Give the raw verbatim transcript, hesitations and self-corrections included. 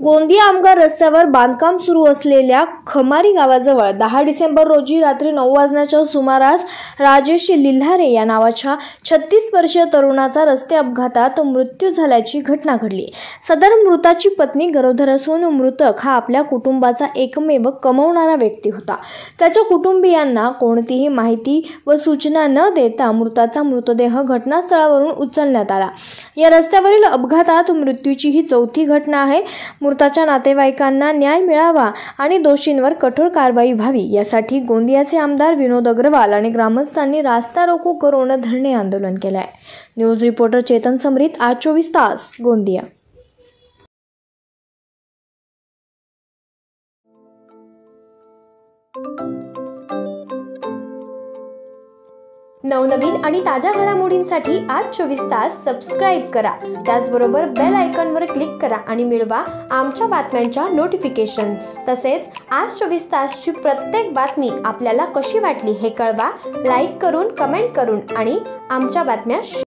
गोंदिया आमगार रस्त्यावर बांधकाम सुरू असलेल्या खमारी गावाजवळ दहा डिसेंबर रोजी रात्री नऊ वाजण्याच्या सुमारास राजेश लिल्हारे या नावाच्या छत्तीस वर्षीय तरुणाचा रस्ते अपघातात मृत्यू झाल्याची घटना घडली। सदर मृताची पत्नी गरोदर असून मृतक हा आपल्या कुटुंबाचा एकमेव कमवणारा व्यक्ती होता। त्याच्या कुटुंबियांना कोणतीही माहिती व सूचना न देता मृताचा मृतदेह घटनास्थळावरून उचलण्यात आला। या रस्त्यावरील अपघातात मृत्यूची ही चौथी घटना आहे। मृताच्या नातेवाईकांना न्याय मिळावा आणि दोषींवर कठोर कारवाई व्हावी यासाठी गोंदियाचे आमदार विनोद अग्रवाल आणि ग्रामस्थांनी रास्ता रोको करून धरणे आंदोलन केले आहे। न्यूज रिपोर्टर चेतन समरीत, आज चोवीस तास, गोंदिया। नवनवीन आणि ताज्या घडामोडींसाठी आज चोवीस तास सबस्क्राइब करा। त्याचबरोबर बेल आयकॉनवर क्लिक करा आणि मिळवा आमच्या बातम्यांच्या नोटिफिकेशन्स। तसेच आज चोवीस तासची प्रत्येक बातमी आपल्याला कशी वाटली हे कळवा, लाईक करून, कमेंट करून आणि आमच्या बातम्या